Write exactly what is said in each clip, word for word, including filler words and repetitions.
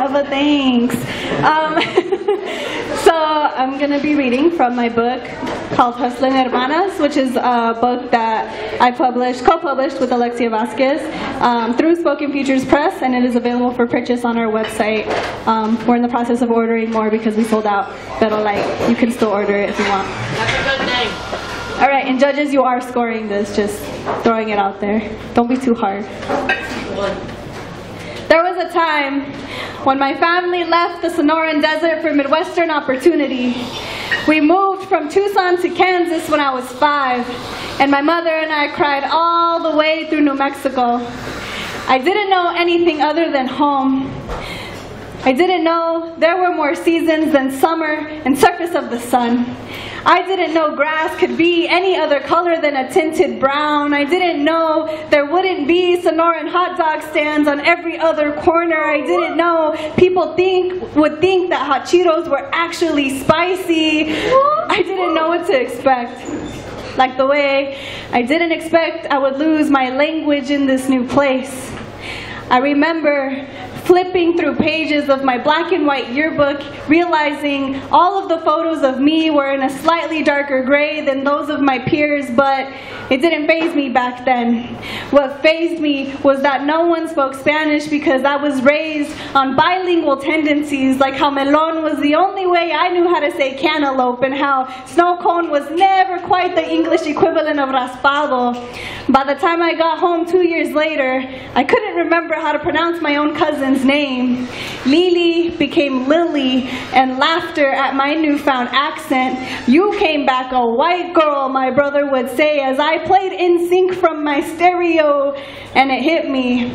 Bravo, thanks. Um, so I'm going to be reading from my book called Hustling Hermanas, which is a book that I published, co-published with Alexia Vasquez um, through Spoken Futures Press, and it is available for purchase on our website. Um, we're in the process of ordering more because we sold out, but like you can still order it if you want. That's a good name. All right, and judges, you are scoring this, just throwing it out there. Don't be too hard. There was a time when my family left the Sonoran Desert for Midwestern opportunity. We moved from Tucson to Kansas when I was five, and my mother and I cried all the way through New Mexico. I didn't know anything other than home. I didn't know there were more seasons than summer and surface of the sun. I didn't know grass could be any other color than a tinted brown. I didn't know there wouldn't be Sonoran hot dog stands on every other corner. I didn't know people think would think that hot Cheetos were actually spicy. I didn't know what to expect. Like the way I didn't expect I would lose my language in this new place. I remember flipping through pages of my black and white yearbook, realizing all of the photos of me were in a slightly darker gray than those of my peers, but it didn't faze me back then. What fazed me was that no one spoke Spanish because I was raised on bilingual tendencies, like how melon was the only way I knew how to say cantaloupe, and how snow cone was never quite the English equivalent of raspado. By the time I got home two years later, I couldn't remember how to pronounce my own cousin's name. Lily became Lily, and laughter at my newfound accent. You came back a white girl, my brother would say as I played N Sync from my stereo, and it hit me.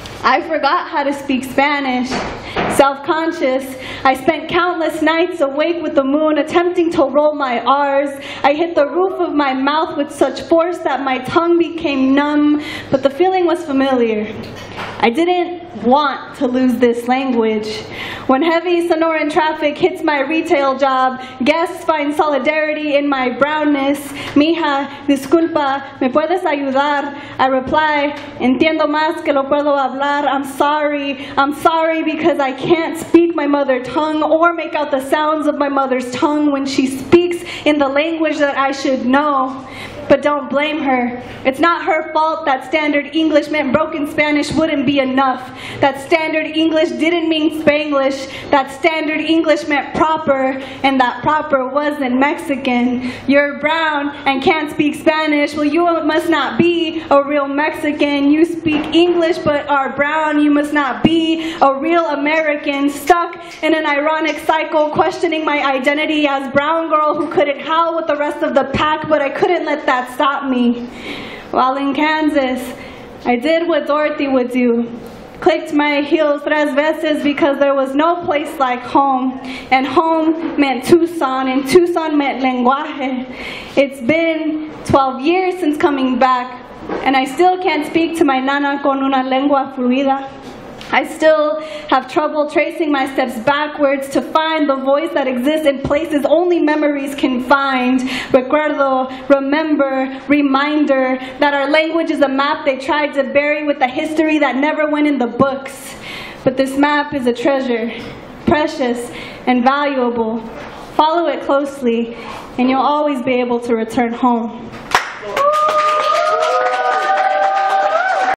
I forgot how to speak Spanish. Self-conscious, I spent countless nights awake with the moon attempting to roll my R's. I hit the roof of my mouth with such force that my tongue became numb, but the feeling was familiar. I didn't want to lose this language. When heavy Sonoran traffic hits my retail job, guests find solidarity in my brownness. Mija, disculpa, ¿me puedes ayudar? I reply, entiendo más que lo puedo hablar. I'm sorry. I'm sorry because I can't speak my mother tongue or make out the sounds of my mother's tongue when she speaks in the language that I should know. But don't blame her. It's not her fault that standard English meant broken Spanish wouldn't be enough. That standard English didn't mean Spanglish. That standard English meant proper, and that proper wasn't Mexican. You're brown and can't speak Spanish. Well, you must not be a real Mexican. You speak English but are brown. You must not be a real American. Stuck in an ironic cycle, questioning my identity as brown girl who couldn't howl with the rest of the pack, but I couldn't let that stop me. While in Kansas, I did what Dorothy would do. Clicked my heels tres veces because there was no place like home. And home meant Tucson, and Tucson meant lenguaje. It's been twelve years since coming back, and I still can't speak to my nana con una lengua fluida. I still have trouble tracing my steps backwards to find the voice that exists in places only memories can find. Recuerdo, remember, reminder that our language is a map they tried to bury with a history that never went in the books. But this map is a treasure, precious and valuable. Follow it closely, and you'll always be able to return home.